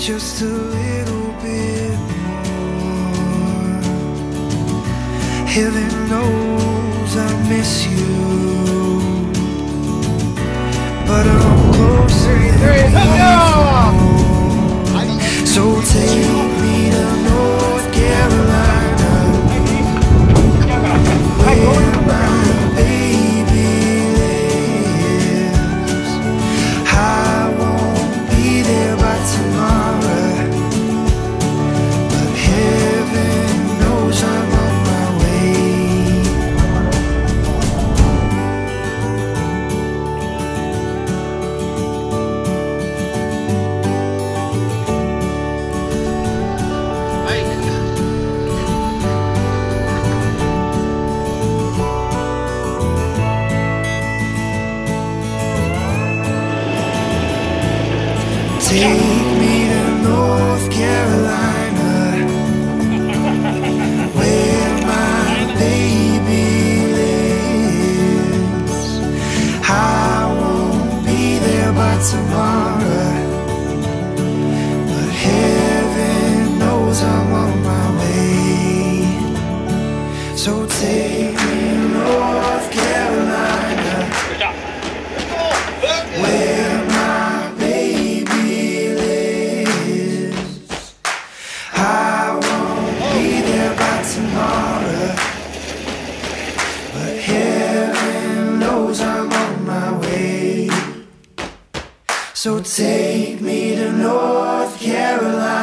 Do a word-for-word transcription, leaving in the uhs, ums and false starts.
just a little bit more. Heaven knows I miss you, but I'm closer than before. So take me to North Carolina, where my baby lives. I won't be there by tomorrow, but heaven knows I'm on my way. Take me to North Carolina, where my baby lives. I won't be there by tomorrow, but heaven knows I'm on my way. So take me to North Carolina, where my tomorrow, but heaven knows I'm on my way. So take me to North Carolina.